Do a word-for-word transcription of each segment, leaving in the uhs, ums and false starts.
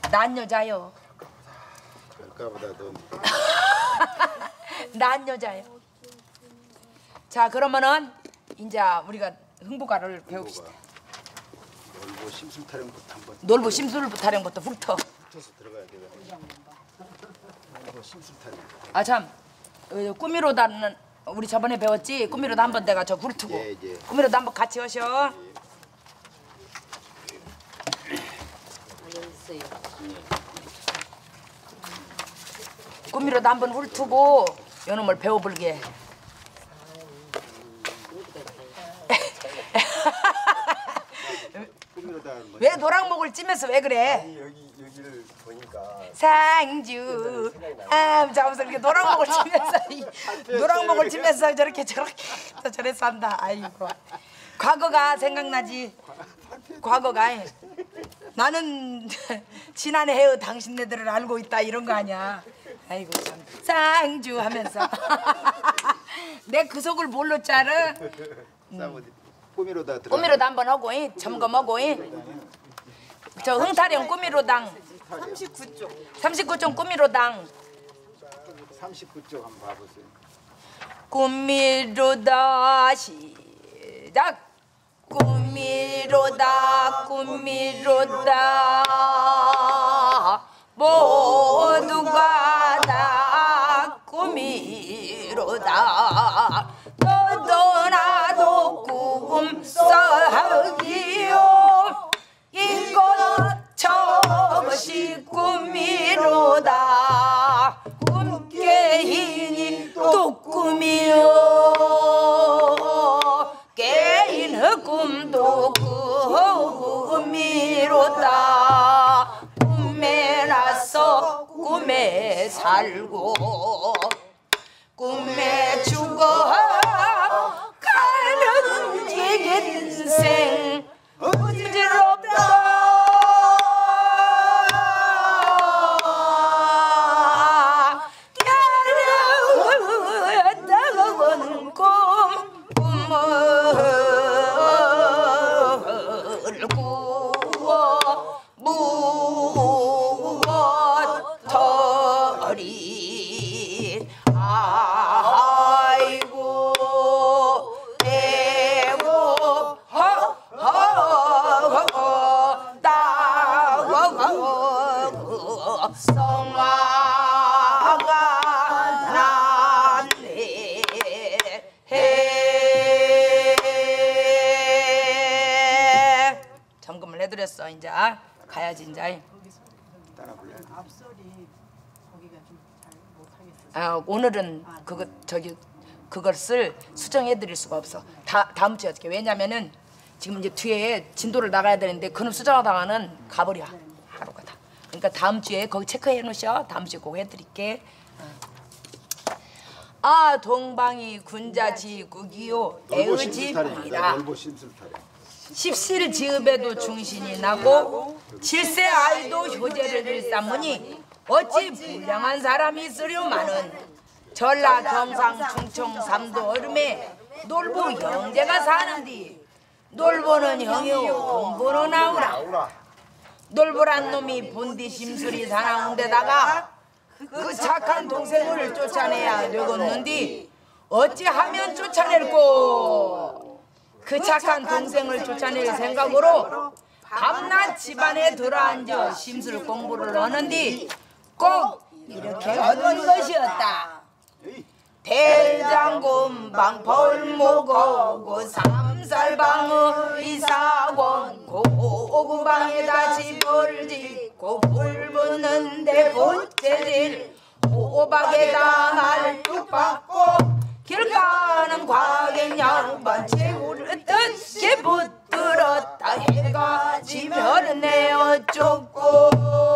난 여자요. 아까보다 더. 난 여자요. 자 그러면은 이제 우리가 흥부가를 배웁시다. 놀부 심술 타령부터 한번. 놀부 심술 타령부터 훑어. 훑어서 들어가야 되거든요. 놀부 심술 타령. 아 참, 어, 꾸미로다는 우리 저번에 배웠지. 꾸미로다 한번 내가 저 훑고. 예, 예. 꾸미로다 한번 같이 하셔. 꾸미로다 한번 훑고 요놈을 배워볼게. 왜 노랑목을 찌면서 왜 그래? 아니 여기 여기를 보니까 상주 아 잠깐만 이렇게 노랑목을 치면서 이, 노랑목을 치면서 저렇게 저렇게 또 저래서 한다. 아이고 과거가 생각나지. 과거가 나는 지난해 해의 당신네들을 알고 있다 이런 거 아니야. 아이고 참 상주 하면서 내 그 속을 뭘로 짜르? 꾸미로다 들어. 꾸미로다 한번 하고 점검하고 저 흥타령 꾸미로당 삼십구 쪽. 삼십구 쪽 꾸미로당 삼십구 쪽 한번 봐보세요. 꾸미로다 시작. 꾸미로다 꾸미로다 모두가 다 꾸미로다 너도 나도 꿈속이요 이것 저것이 꿈이로다 꿈깨이니 또 꿈이요 깨인 꿈도 꿈이로다 꿈에 나서 꿈에 살고 꿈에 죽어 가는 인생 어지럽다. 따가운 꿈 꿈을 꾸어 무엇터리 아이고 대고 허허허 따가워 성화가 났네 해 점검을 해드렸어. 이제 가야지 이제. 따라 불러야 돼. 앞소리 거기가 좀 잘 못하겠어요. 아 오늘은 그거 저기 그것을 수정해드릴 수가 없어. 다 다음 주에 어떻게? 왜냐면은 지금 이제 뒤에 진도를 나가야 되는데 그놈 수정하다가는 가버려 하루가 다. 그러니까 다음 주에 거기 체크해 놓으셔. 다음 주에 꼭 해드릴게. 아 동방이 군자지국이요 놀부 심술 타령입니다. 애의지이라 놀부 심술 타령. 십실 지읍에도 충신이 나고 칠세 아이도 효제를 일삼으니 어찌 불량한 사람이 있으려마는 전라 경상 충청 삼도 얼음에 놀부 형제가 사는디 놀부는 형이요 동부는 아우라. 놀부란 놈이 본디 심술이 사나운데다가 그 착한 동생을 쫓아내야 되겠는디 어찌하면 쫓아낼꼬. 그 착한 동생을 쫓아낼 생각으로 밤낮 집안에 들어앉아 심술 공부를 하는디 꼭 이렇게 하는 것이었다. 대장군 벌목하고 삼살방의 이사원 고구방에다 집을 짓고 불 붙는데 붙재질 호박에다 말뚝 박고 길 가는 과객 양반 채우를 뜻게 붙들었다. 해가 지면 내어 쫓고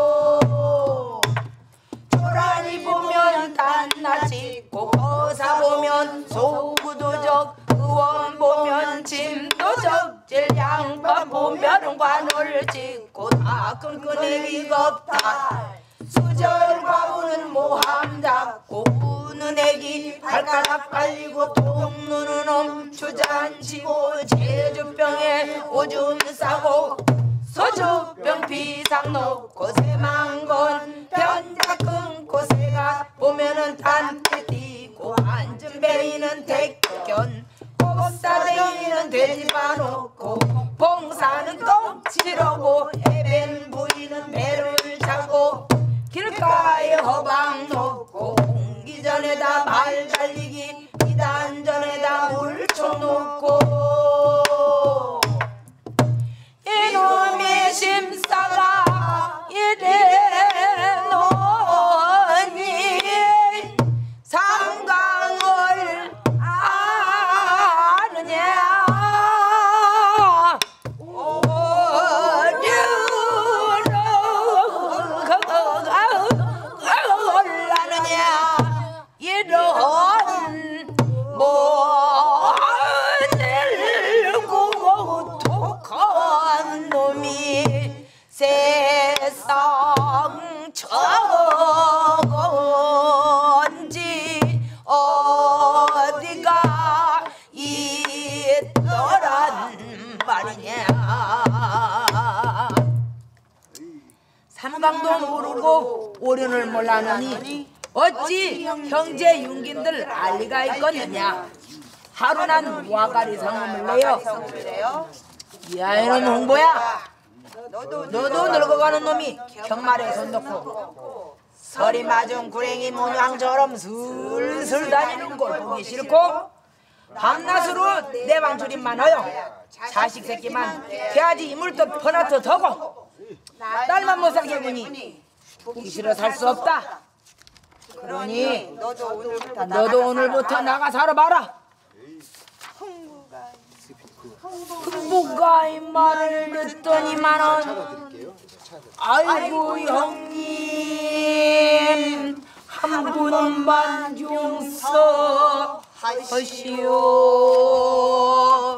초라니 보면 딴나 짓고 거사 보면 소구도적 의원 보면 짐도적 양반 보면 관을 짓고 다 끈끈애기가 없다. 수절과부는 모함 잡고 우는 애기 발가락 빨리고 통 누는 놈 주잔치고 제주병에 오줌 싸고 소주병 비상 놓고 새망건 변자 끊고 새가 보면은 단테 띄고 앉은 베이는 대견 곱사대이는 돼지 봐놓고 봉사는 똥치러고 해변 부이는 배를 자고 길가에 허방 놓고 공기 전에다 말 달리기 이단 전에다 물총 놓고 이놈의 심사가 이래 놓니 삼강을 아느냐 올라느냐 이런 못들고 독한 놈이 세상 저건지 어디가 있더란 말이냐. 삼강도 모르고 오륜을 몰라느니 어찌 형제 윤긴들 알리가 있겠느냐. 하루 난 와가리 상금을 내요. 야 이놈 홍보야, 너도 늙어가는 놈이 경말에 손 놓고 서리 맞은 구랭이 문왕처럼 슬슬 다니는 걸 보기 싫고 밤낮으로 내 방줄이 많아요. 자식 새끼만 돼지 이물도 퍼나터 더고 딸만 못 살게 보니 보기 싫어 살 수 없다. 그러니 너도 오늘부터 나가 살아봐라. 흥부가 이 말을 듣더니만은 아이고 형님 한 분만 용서하시오.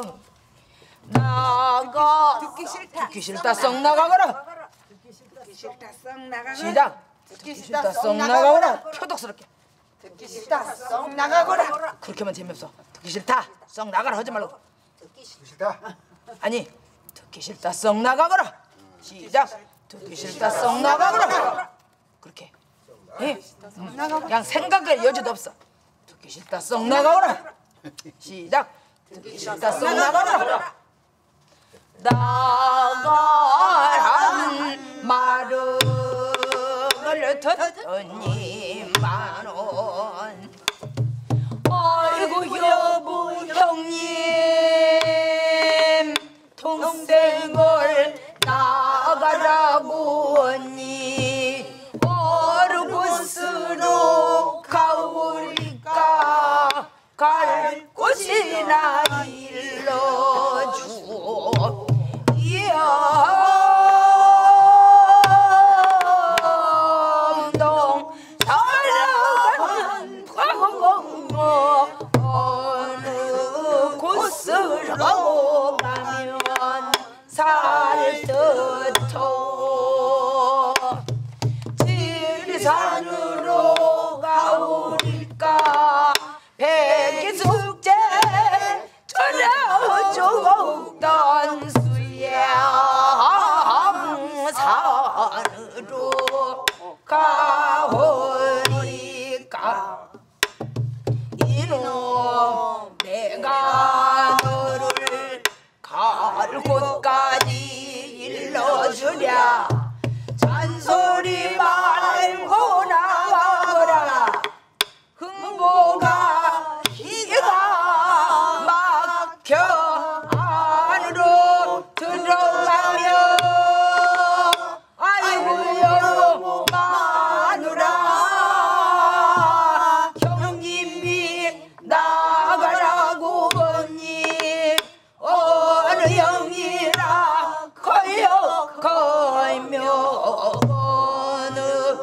나가 듣기 싫다. 듣기 싫다 썩 나가거라. 듣기 싫다. 썩 나가거라. 시작. 듣기 싫다 썩 나가거라. 표독스럽게. 듣기 싫다. 썩 나가거라. 그렇게 하면 재미없어. 듣기 싫다 썩 나가라 하지 말고 듣기 싫다. 아니 듣기 싫다 썩 나가거라. 시작. 듣기 싫다 썩 나가거라. 그렇게 예? 음. 그냥 생각할 여지도 없어. 듣기 싫다 썩 나가거라. 시작. 듣기 싫다 썩 나가거라. 나가란 말을 듣더니만은 아이고 여보 형님 동생을 나가라고 하니 어느 곳으로 가오리까 갈 곳이나 일러주오. 염동 살아가는 과거 어느 곳으로 가면 살듯도 지리산으로 가오리까 백기숙제 저려죽던 수양산으로 가오리까 이놈 내가 너를 갈 곳까지 일러주랴. 잔소리 말고 나가거라. 흥보가 기가 막혀 안으로 들어가며 아이고 여보 마누라 형님이 나가라고 보니 어느 형이라 거여 거며 어느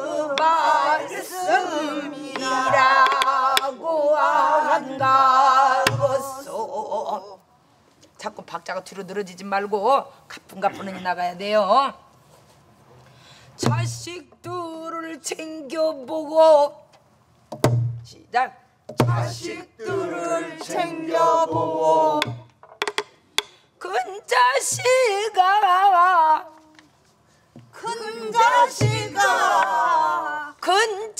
말씀이라고 한가 것소. 자꾸 박자가 뒤로 늘어지지 말고 가뿐가뿐히 나가야 돼요. 자식들을 챙겨보고 시작. 자식들을 챙겨보고 큰 자식아 자식아 큰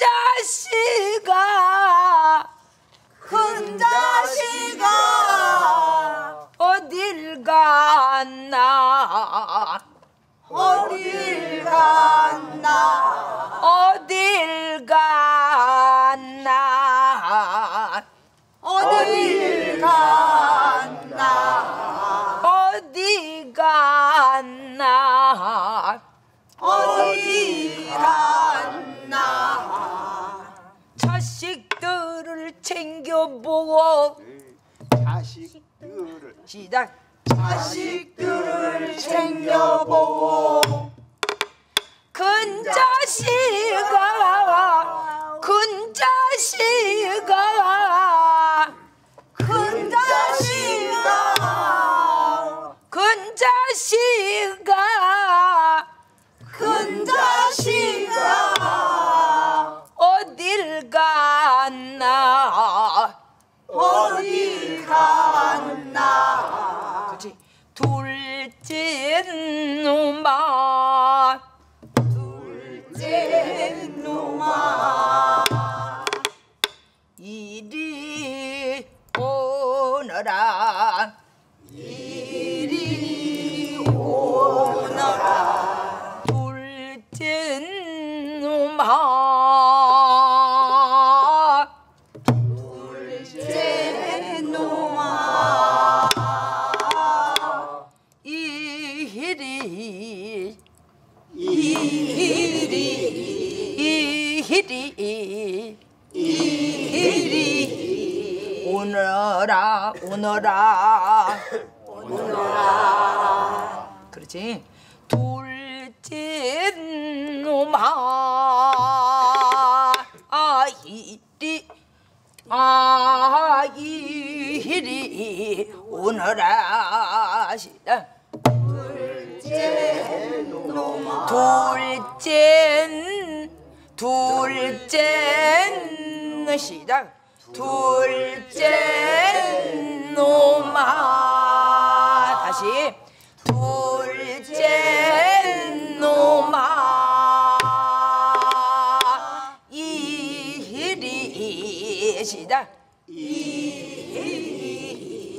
자식아 큰 자식아 어딜 갔나 어딜 갔나 어딜 갔나 어딜 갔나 어디 갔나 어디 갔나 자식들을 챙겨보고 자식들을 시작 자식들을 챙겨보고 큰 자식아 큰 자식아 큰 자식아 큰 자식아 큰 자식아 어딜 갔나 어디 갔나 그렇지 둘째 놈아 둘째 놈아 이리 오너라 이리 오너라 둘째 놈아 둘째 놈아 이리 이리 이리 이리 오너라 오너라 오너라 그렇지 둘째 놈아 아 이리 아 이리 오너라 시작 둘째 놈아 둘째 둘째 시작 둘째 놈아 다시 둘째 놈아 이리 시작 이리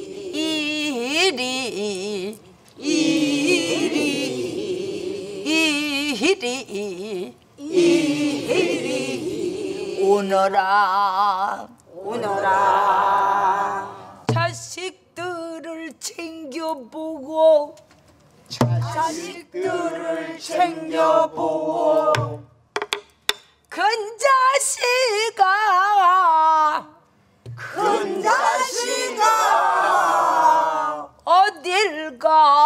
이리 이리 이리 오너라 오너라 자식들을 챙겨보고 자식들을 챙겨보고 큰 자식아 큰 자식아 어딜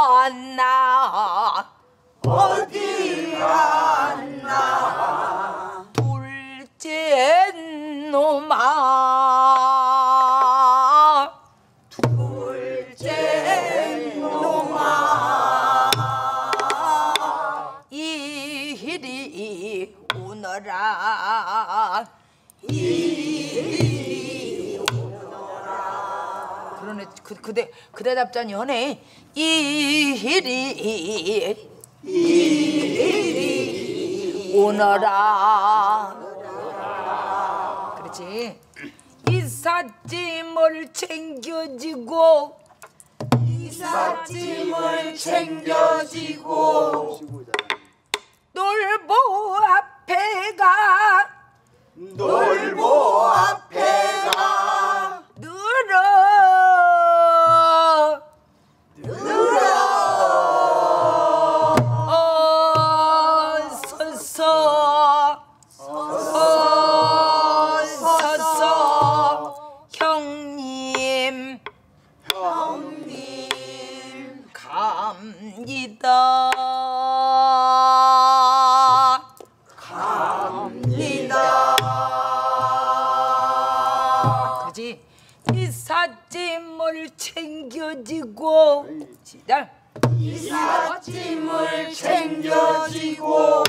갔나 어디 갔나 둘째 놈아 둘째 놈아 이리 오너라 이리 오너라 그러네 그, 그대 그대 답장이 하네 이리 이리 오너라 그렇지 이삿짐을 챙겨지고 이삿짐을 챙겨지고 놀보 앞에가 놀보 앞에가 늘어 늘어 어 서서 어 서서 형님 형님 갑니다 갑니다 그지 이삿짐을 챙겨지고 시작 이삿짐을 챙겨지고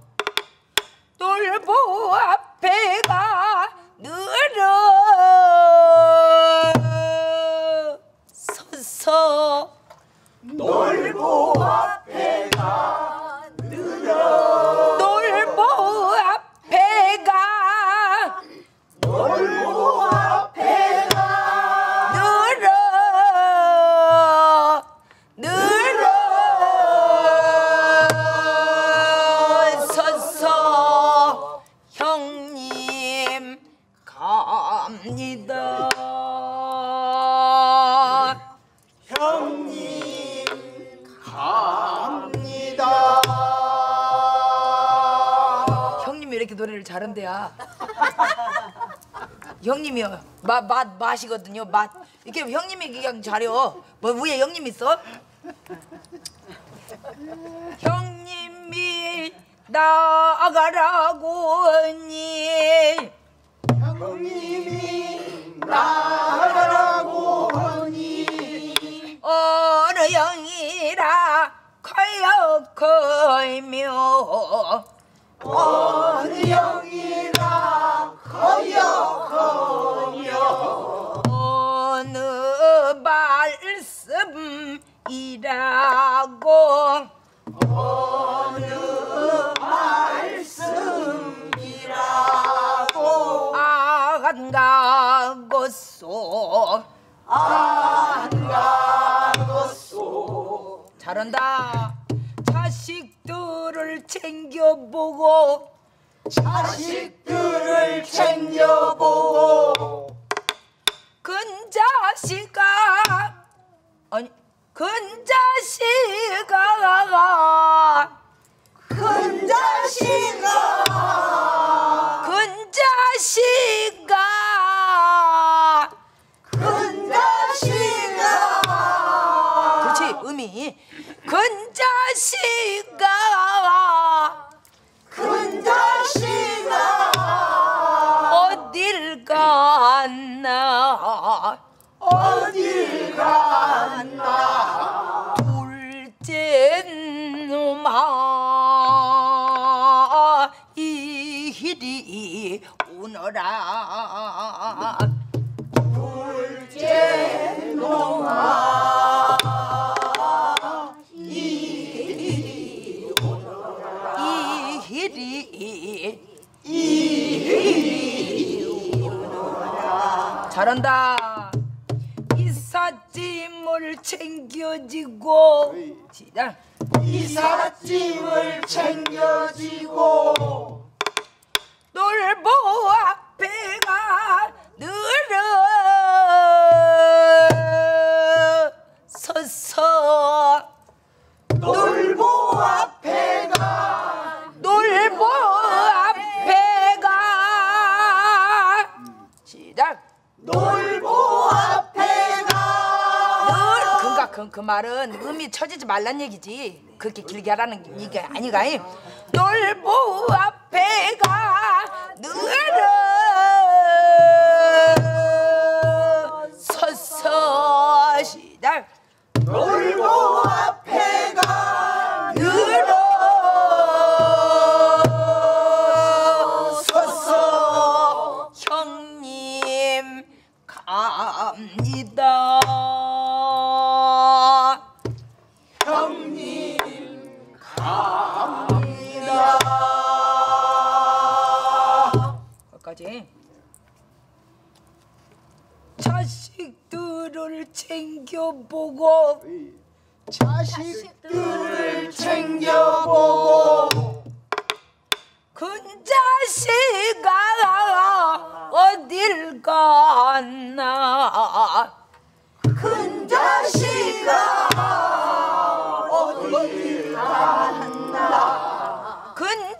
놀보 앞에가 늘어 서서 놀보 앞에가 늘어 갑니다. 형님 갑니다. 형님이 이렇게 노래를 잘한대야. 형님이요. 맛, 맛, 맛이거든요. 맛. 이렇게 형님이 그냥 잘해요. 뭐 위에 형님 있어? 형님이 나가라고 하니 형님이 나가라고 하니 어느 형이라 커여커이며 어느 형이라 커여커여 어느 말씀이라고 어느 말씀이라고 안가고소 안가고소 잘한다. 자식들을 챙겨보고 자식들을 챙겨보고 근자식아 아니 근자식아 큰자식아 근자식아 큰자식아 그렇지 음이 근자식아 큰자식아 어딜 갔나 어딜 갔나 둘째 놈아 이리 오너라 둘째 놈아 이리 이리 이리 잘한다. 이삿짐을 챙겨지고 시작 이삿짐을 챙겨지고 놀보 앞에가 늘어 서서 놀보 앞에가 놀보 앞에가 시작 놀보 앞에가 늘 그니까 그, 그 말은 음이 쳐지지 말란 얘기지. 그렇게 길게 하라는 이게 아니가. 놀보 앞에가 늘어 서서 시작 놀보 앞에가 늘어 서서 형님 갑니다. 형님 갑니다. 거기까지. 자식들을 챙겨보고 자식들을 챙겨보고 큰자식아 어딜 갔나 큰자식아 어딜 갔나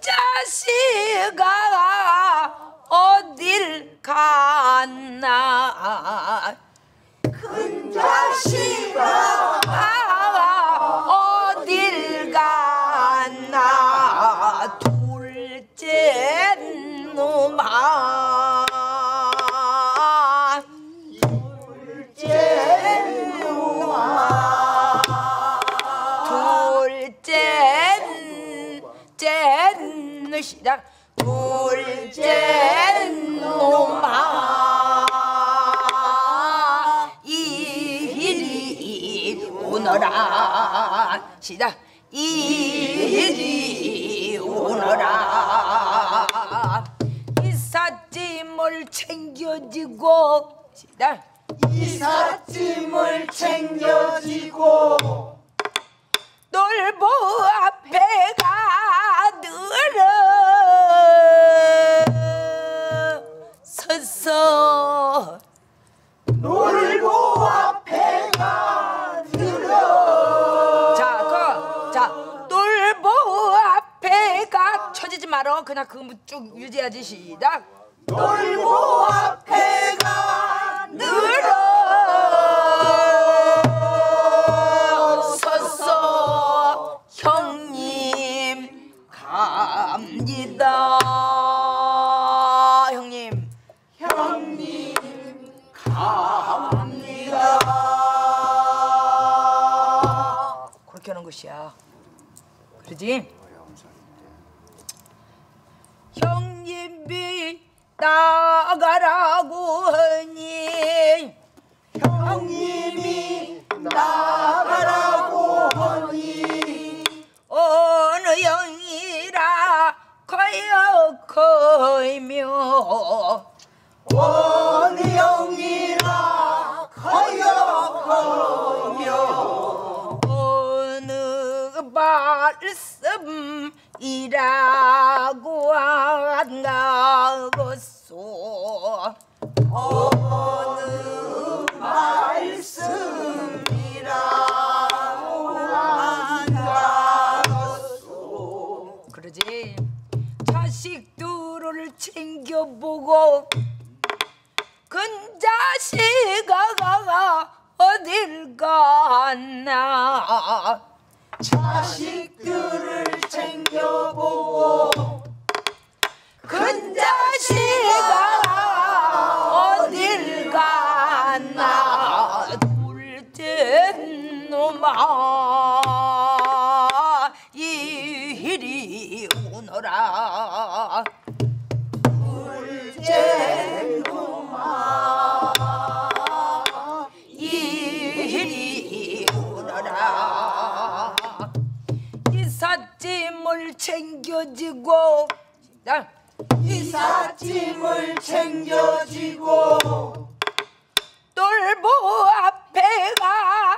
큰자식아 어딜 갔나 큰자식아 아, 어딜 갔나 둘째 놈아 둘째 놈아 둘째 째 시작 둘째 놈아 이리 오너라 시작 이리 오너라 이삿짐을 챙겨지고 시작 이삿짐을 챙겨지고 놀보 앞에가 늘어 서서 아 그냥 그 쭉 유지하지. 시작. 놀고 앞에가 늘어섰어 형님 갑니다. 형님 형님 갑니다. 그렇게 하는 것이야. 그러지? 형님이 나가라고 하니 형님이 나가라고 하니 어느 영이라 거역하며 어느 영이라 거역하며 어느 말씀이라고 한가 것소 어느 말씀이라고 한가 것소 그러지. 자식들을 챙겨보고 근자식아가 어딜 갔나. 자식들을 챙겨보고 근자식아 어딜 갔나. 둘째 놈아 이리 오너라. 둘째 놈아 이리 오너라. 이삿짐을 챙겨지고 이삿짐을 챙겨지고 돌보 앞에가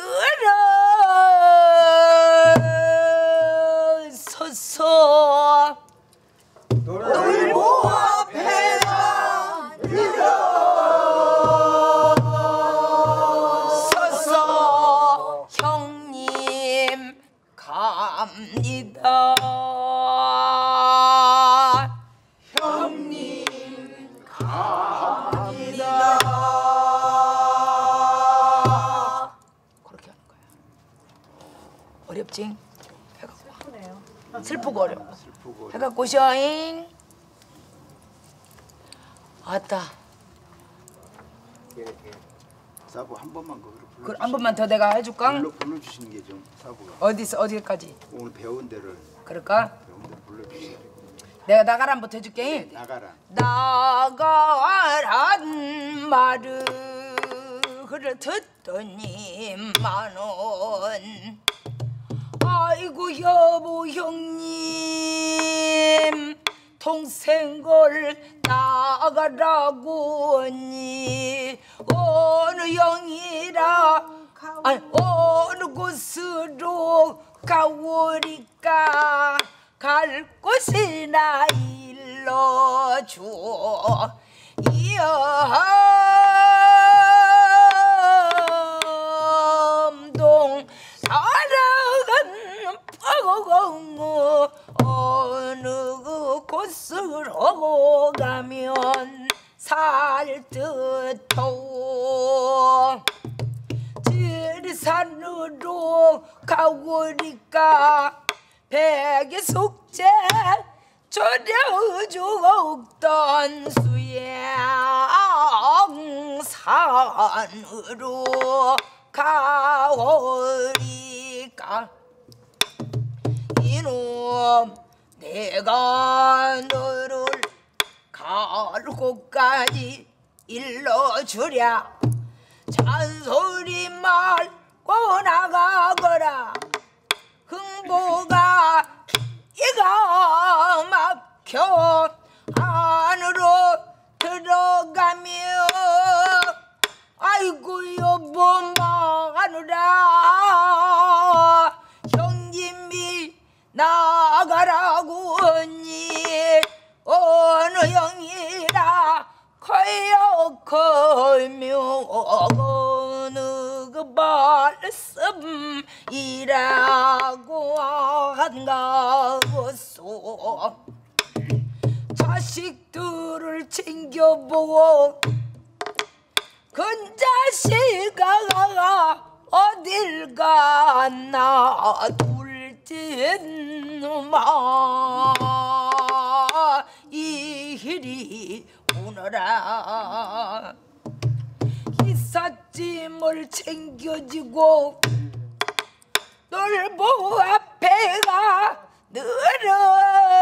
늘어서서 돌보 앞에가 서서 형님 갑니다. 형님 갑니다. 그렇게 하는 거야. 어렵지? 해갖고 슬프고 어려워. 해갖고 오셔잉. 왔다. 사부 한 번만 거기로 불러. 그 한 번만 더 내가 해줄까? 불러 불러주시는 게 좀 사부가 어디서 어디까지? 오늘 배운 데를 그럴까? 배운 데 불러주시는 게 내가 나가란부터 해줄게. 나가라. 나가란 말을 듣더니만은 아이고 여보 형님 동생을 나가라고 하니 어느 영이라 아니 어느 곳으로 가오리까 갈 곳이나 일러줘. 이엄동 사랑은 파고 어느 곳으로 가면 살 듯도 지리산으로 가오리까 백의 숙제 조려주었던 수양산으로 가오리까 이놈 내가 너를 갈 곳까지 일러주랴. 잔소리 말고 나가거라. 흥보가 이가 막혀 안으로 들어가며 아이고 여보 마누라 형님이 나가라고 하니 어느 형이라 거역하며 어느 그 말씀이라고 한가 보소. 자식들을 챙겨보고 근자식아 어딜 갔나 둘째 놈아 이리 오너라 이삿짐을 챙겨지고 놀보 앞에가 늘어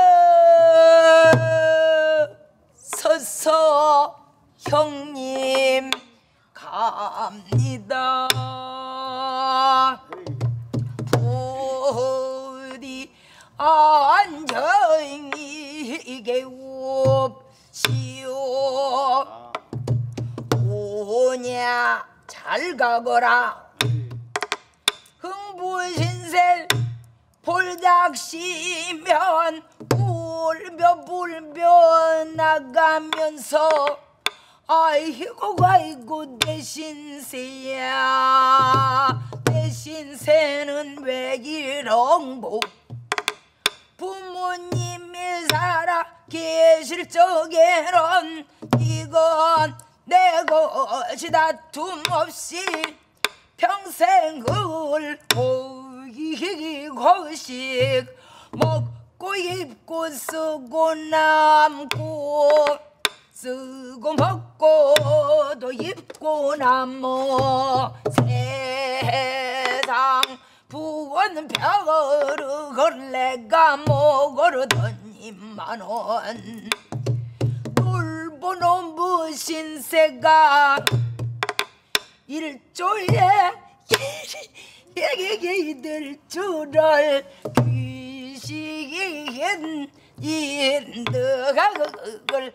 서서 형님 갑니다. 부디 안정이게 옵시오. 오냐 잘 가거라. 흥부신세 볼닥시면 울며 불며 나가면서 아이고 아이고 내 신세야 내 신세는 왜 이런고 부모님이 살아 계실 적에는 이건 내 것이 다툼 없이 평생을 보이고식 먹고 입고 쓰고 남고 쓰고 먹고 또 입고 남어 세상 부원 벼를 내가 먹으더니만원 놀보는 무신세가 일조에 얘기들 줄을 귀식인 인드가 그걸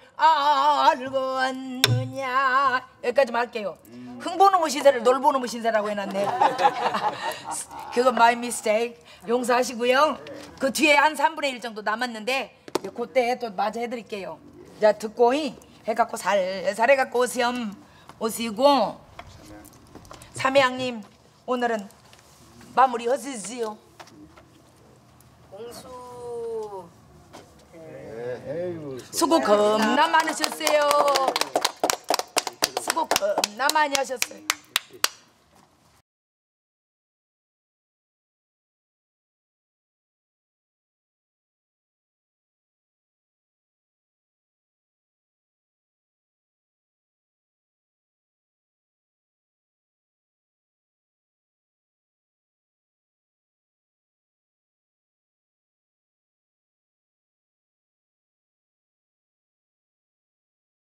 알겠느냐. 여기까지만 할게요. 흥보는 신세를 놀보는 신세라고 해놨네. 그건 my mistake. 용서하시고요. 그 뒤에 한 삼분의 일 정도 남았는데 그때 또 마저 해드릴게요. 자 듣고 해갖고 살살 해갖고 오시엄 오시고 삼양님 오늘은 마무리 하시지요. 공수 수고 겁나 많으셨어요. 수고 겁나 많이 하셨어요.